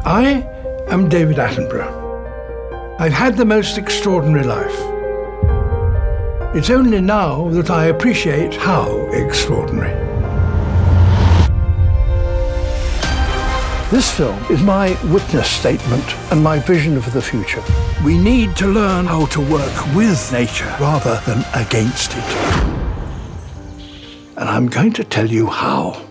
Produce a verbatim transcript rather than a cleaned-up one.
I am David Attenborough. I've had the most extraordinary life. It's only now that I appreciate how extraordinary. This film is my witness statement and my vision of the future. We need to learn how to work with nature rather than against it. And I'm going to tell you how.